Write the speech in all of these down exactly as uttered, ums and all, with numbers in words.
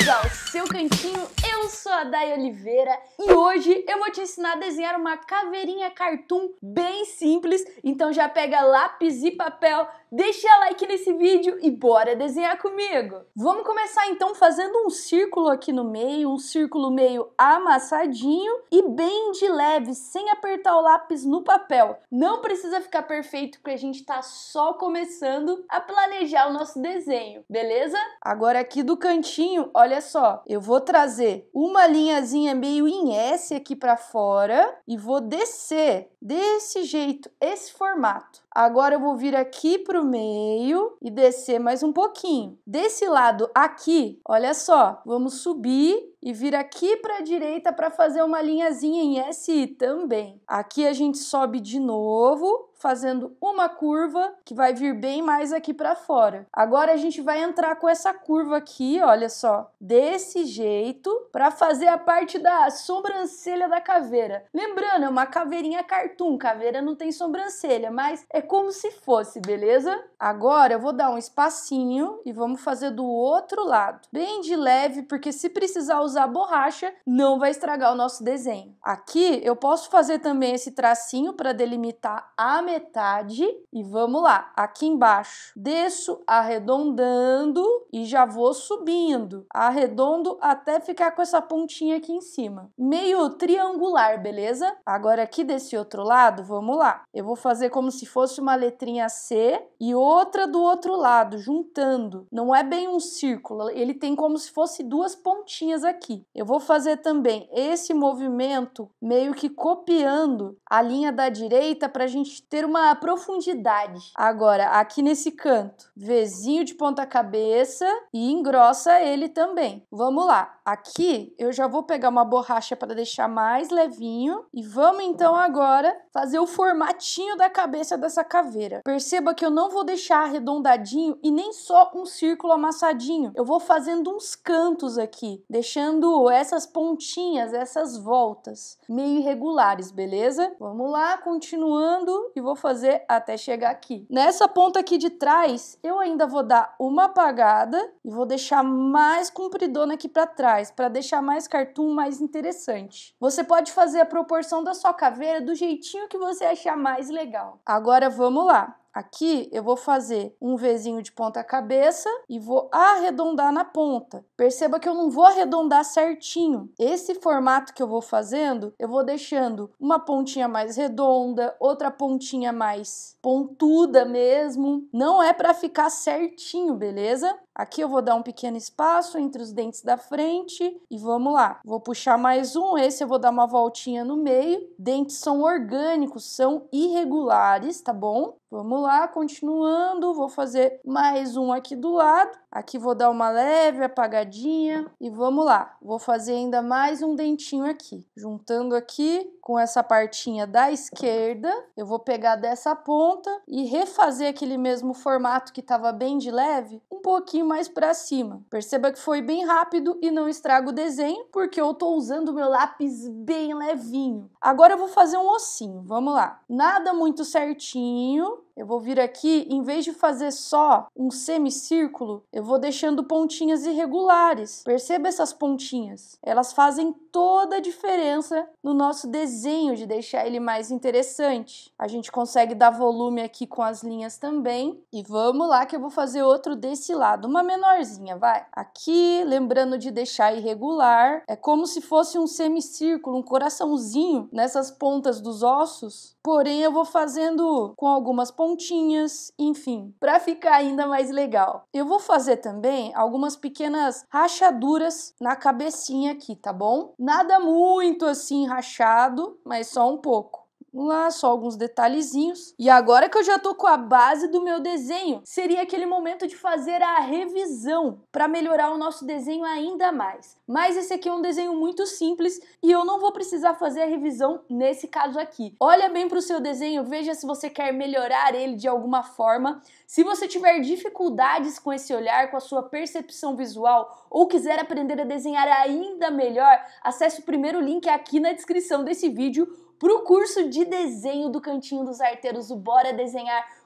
bem-vindos ao seu cantinho, eu sou a Day Oliveira e hoje eu vou te ensinar a desenhar uma caveirinha cartoon bem simples, então já pega lápis e papel, deixa like nesse vídeo e bora desenhar comigo! Vamos começar então fazendo um círculo aqui no meio, um círculo meio amassadinho e bem de leve, sem apertar o lápis no papel. Não precisa ficar perfeito porque a gente tá só começando a planejar o nosso desenho, beleza? Agora aqui do cantinho, olha só, eu vou trazer uma linhazinha meio em S aqui para fora e vou descer desse jeito, esse formato. Agora eu vou vir aqui para o meio e descer mais um pouquinho. Desse lado aqui, olha só, vamos subir e vir aqui para a direita para fazer uma linhazinha em S também. Aqui a gente sobe de novo, fazendo uma curva que vai vir bem mais aqui para fora. Agora a gente vai entrar com essa curva aqui, olha só, desse jeito, para fazer a parte da sobrancelha da caveira. Lembrando, é uma caveirinha cartoon, caveira não tem sobrancelha, mas é como se fosse, beleza? Agora eu vou dar um espacinho e vamos fazer do outro lado, bem de leve, porque se precisar usar borracha, não vai estragar o nosso desenho. Aqui eu posso fazer também esse tracinho para delimitar a metade e vamos lá, aqui embaixo, desço arredondando e já vou subindo, arredondo até ficar com essa pontinha aqui em cima, meio triangular, beleza? Agora aqui desse outro lado, vamos lá, eu vou fazer como se fosse uma letrinha C e outra do outro lado, juntando, não é bem um círculo, ele tem como se fosse duas pontinhas aqui. Eu vou fazer também esse movimento meio que copiando a linha da direita para a gente ter uma profundidade. Agora, aqui nesse canto, Vzinho de ponta cabeça e engrossa ele também. Vamos lá. Aqui eu já vou pegar uma borracha para deixar mais levinho e vamos então agora fazer o formatinho da cabeça dessa caveira. Perceba que eu não vou deixar arredondadinho e nem só um círculo amassadinho. Eu vou fazendo uns cantos aqui, deixando essas pontinhas, essas voltas meio irregulares, beleza? Vamos lá, continuando e vou fazer até chegar aqui. Nessa ponta aqui de trás, eu ainda vou dar uma apagada e vou deixar mais compridona aqui para trás, para deixar mais cartoon, mais interessante. Você pode fazer a proporção da sua caveira do jeitinho que você achar mais legal. Agora vamos lá. Aqui eu vou fazer um Vzinho de ponta cabeça e vou arredondar na ponta. Perceba que eu não vou arredondar certinho. Esse formato que eu vou fazendo, eu vou deixando uma pontinha mais redonda, outra pontinha mais pontuda mesmo. Não é para ficar certinho, beleza? Aqui eu vou dar um pequeno espaço entre os dentes da frente e vamos lá. Vou puxar mais um, esse eu vou dar uma voltinha no meio. Dentes são orgânicos, são irregulares, tá bom? Vamos lá, continuando, vou fazer mais um aqui do lado. Aqui vou dar uma leve apagadinha e vamos lá. Vou fazer ainda mais um dentinho aqui. Juntando aqui com essa partinha da esquerda, eu vou pegar dessa ponta e refazer aquele mesmo formato que estava bem de leve, um pouquinho mais para cima. Perceba que foi bem rápido e não estraga o desenho, porque eu tô usando o meu lápis bem levinho. Agora eu vou fazer um ossinho, vamos lá. Nada muito certinho. Eu vou vir aqui, em vez de fazer só um semicírculo, eu vou deixando pontinhas irregulares. Perceba essas pontinhas. Elas fazem toda a diferença no nosso desenho, de deixar ele mais interessante. A gente consegue dar volume aqui com as linhas também. E vamos lá que eu vou fazer outro desse lado, uma menorzinha, vai. Aqui, lembrando de deixar irregular, é como se fosse um semicírculo, um coraçãozinho nessas pontas dos ossos. Porém, eu vou fazendo com algumas pontinhas, enfim, para ficar ainda mais legal. Eu vou fazer também algumas pequenas rachaduras na cabecinha aqui, tá bom? Nada muito assim rachado, mas só um pouco. Vamos lá, só alguns detalhezinhos. E agora que eu já tô com a base do meu desenho, seria aquele momento de fazer a revisão para melhorar o nosso desenho ainda mais. Mas esse aqui é um desenho muito simples e eu não vou precisar fazer a revisão nesse caso aqui. Olha bem para o seu desenho, veja se você quer melhorar ele de alguma forma. Se você tiver dificuldades com esse olhar, com a sua percepção visual ou quiser aprender a desenhar ainda melhor, acesse o primeiro link aqui na descrição desse vídeo para o curso de desenho do Cantinho dos Arteiros, o Bora Desenhar,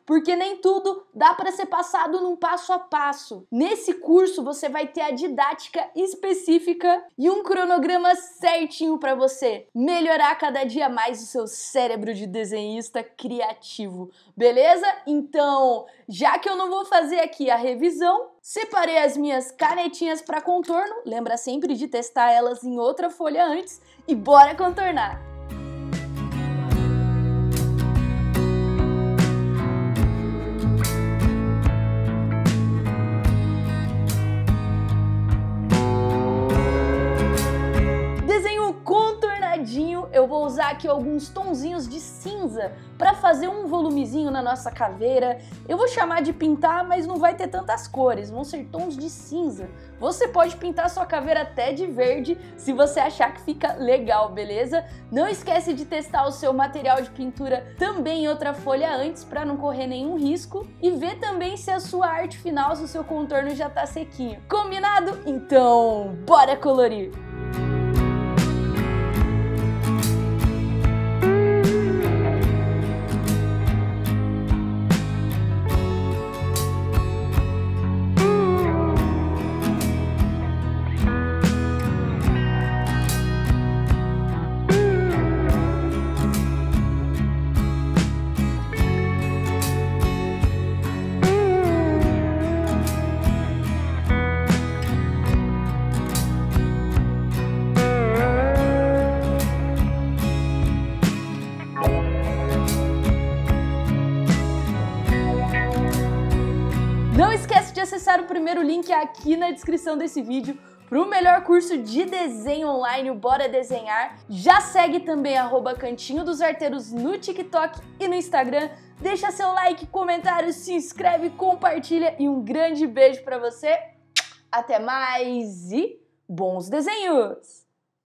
porque nem tudo dá para ser passado num passo a passo. Nesse curso você vai ter a didática específica e um cronograma certinho para você melhorar cada dia mais o seu cérebro de desenhista criativo, beleza? Então, já que eu não vou fazer aqui a revisão, separei as minhas canetinhas para contorno, lembra sempre de testar elas em outra folha antes e bora contornar! Eu vou usar aqui alguns tonzinhos de cinza para fazer um volumezinho na nossa caveira. Eu vou chamar de pintar, mas não vai ter tantas cores, vão ser tons de cinza. Você pode pintar sua caveira até de verde, se você achar que fica legal, beleza? Não esquece de testar o seu material de pintura também em outra folha antes, para não correr nenhum risco. E ver também se a sua arte final, se o seu contorno já tá sequinho. Combinado? Então, bora colorir! Não esquece de acessar o primeiro link aqui na descrição desse vídeo para o melhor curso de desenho online, o Bora Desenhar. Já segue também arroba Cantinho dos Arteiros no TikTok e no Instagram. Deixa seu like, comentário, se inscreve, compartilha e um grande beijo para você. Até mais e bons desenhos!